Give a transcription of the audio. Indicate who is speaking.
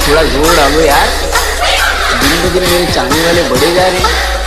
Speaker 1: थोड़ा जोर डालो यार, दिन ब दिन मेरे चाहने वाले बढ़े जा रहे हैं।